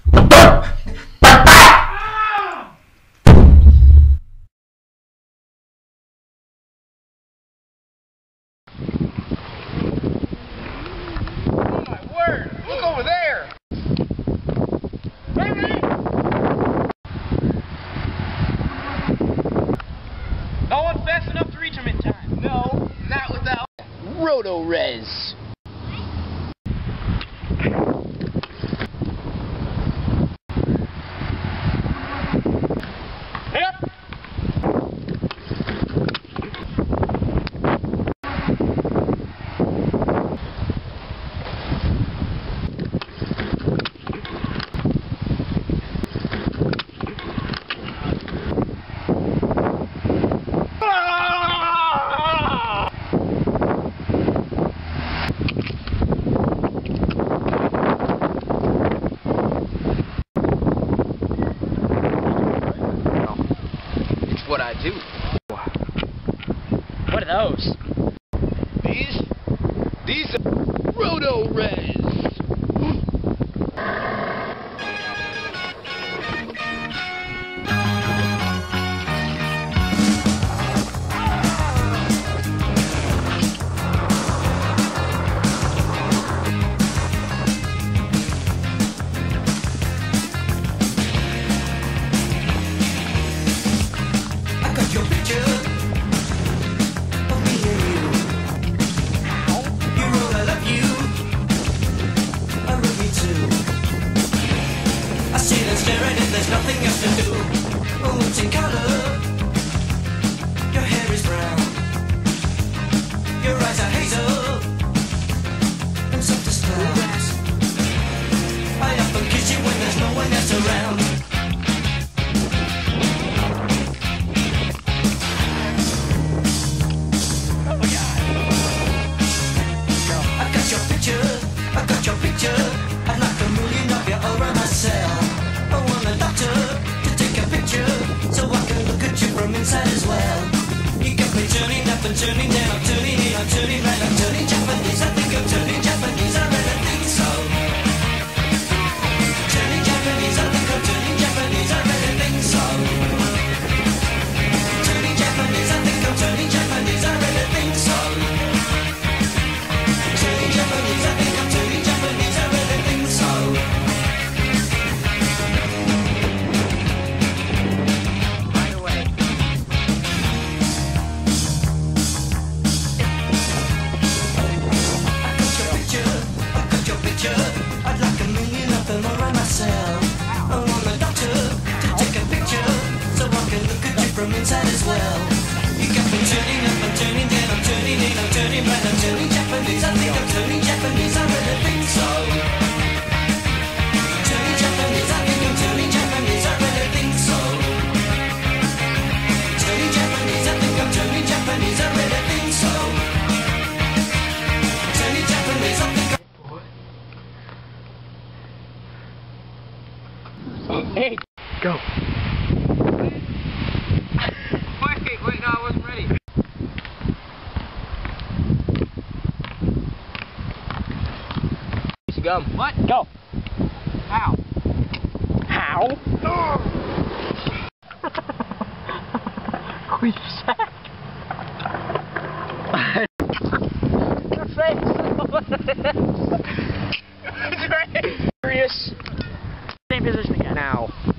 Look over there! Baby! No one fast enough to reach him in time. No, not without Rotares. Yep. What I do. What are those? These are Rotares. Your picture of me and you. You wrote I love you. I wrote me too. I sit and stare at it, there's nothing else to do. Oh, it's in color. Your hair is brown. Your eyes are hazel and soft as clouds. I often kiss you when there's no one else around. I got your picture. I'd like a million of you over myself. I want a doctor to take a picture so I can look at you from inside as well. You got me turning up and turning down, I'm turning in, I'm turning right, I'm turning Japanese. I think I'm turning Japanese, I really think so. Turning Japanese, I think I'm turning Japanese, I really think so. Turning Japanese, I think I'm turning Japanese, I really think so. Turning Japanese, I think I'm turning Japanese, I really think so. Right away. I got your picture. I'd like a million of them around myself. I want a doctor to take a picture so I can look at you from inside as well. You got me turning up, I'm turning down, I'm turning in, I'm turning right, I'm turning Japanese. I think I'm turning Japanese, I really think so. Turning Japanese, I think I'm turning Japanese, I really think so. Turning Japanese, I think I'm turning Japanese, I really think so. Turning Japanese, I think Hey, go. Wait, no, I wasn't ready. Piece of gum. What? Go. How? How? Queef sack. Your face. Serious. Same position again. Now.